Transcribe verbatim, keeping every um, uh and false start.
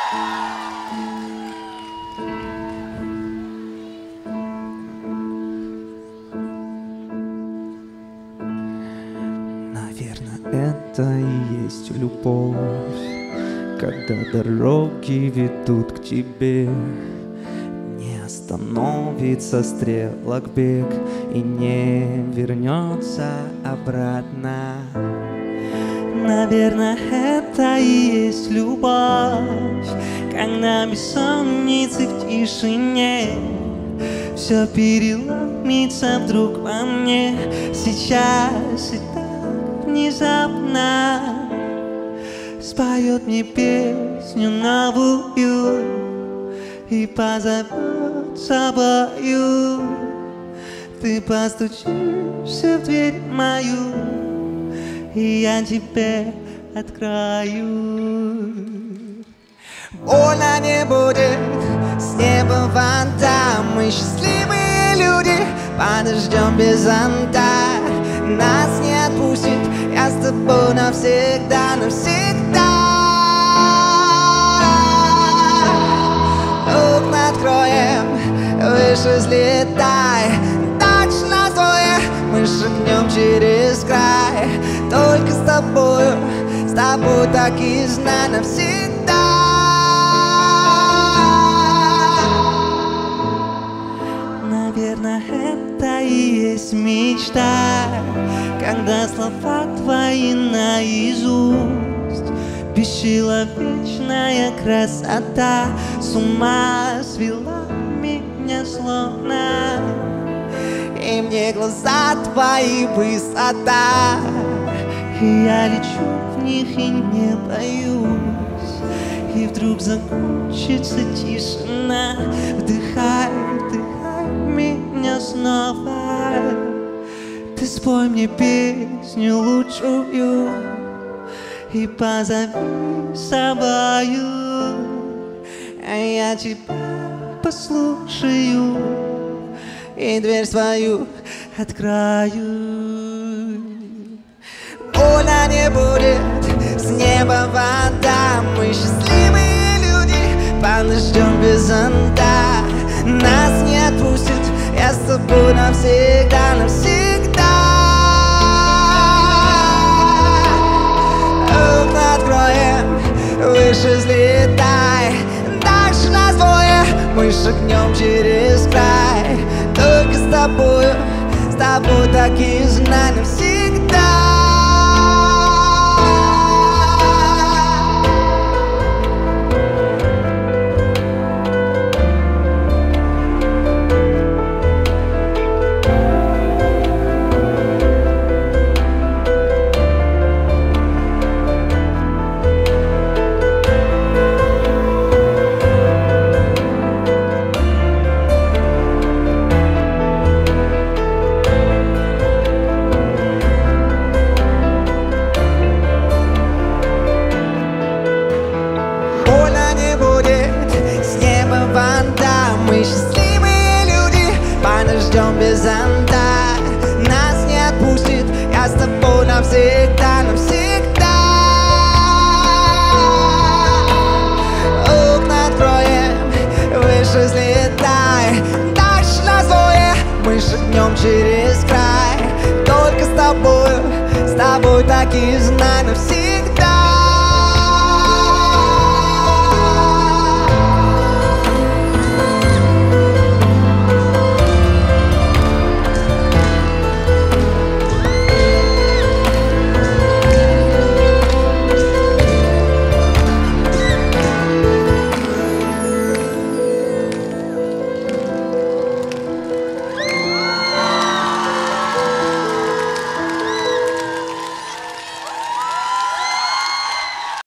Наверное, это и есть любовь, когда дороги ведут к тебе. Не остановится стрелок бег и не вернется обратно. Наверное, это и есть любовь, когда бессонницы в тишине все переломится вдруг во мне сейчас и так внезапно. Споет мне песню новую и позовет с собою. Ты постучишься в дверь мою, и я тебе открою. Больно не будет, с неба вода. Мы счастливые люди, подождем без зонта. Нас не отпустит, я с тобой навсегда, навсегда. Окна откроем, выше взлетай. Точно двое, мы шагнем через край. Только с тобою, с тобой так и знай навсегда. Наверное, это и есть мечта, когда слова твои наизусть. Бесчеловечная красота с ума свела меня словно. И мне глаза твои высота, и я лечу в них и не боюсь. И вдруг закончится тишина. Вдыхай, вдыхай меня снова. Ты спой мне песню лучшую и позови с собою, а я тебя послушаю и дверь свою открою. Больно не будет, с неба вода. Мы счастливые люди, подождем без зонта. Нас не отпустит, я с тобой навсегда, навсегда. Окна откроем, выше взлетай. Дальше нас двое, мы шагнем через край. Только с тобою, с тобой так и знай навсегда. Мы счастливые люди, подождем без зонта. Нас не отпустит, я с тобой навсегда, навсегда. Окна откроем, выше взлетай. Дальше нас двое, мы шагнем через край. Только с тобой, с тобой так и знай навсегда.